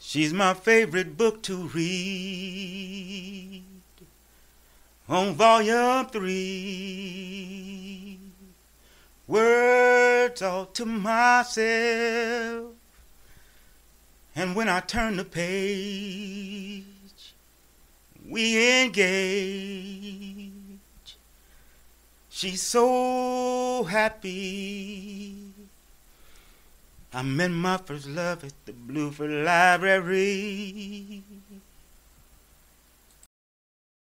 She's my favorite book to read. On volume 3, words all to myself. And when I turn the page, we engage. She's so happy. I met my first love at the Bluford Library.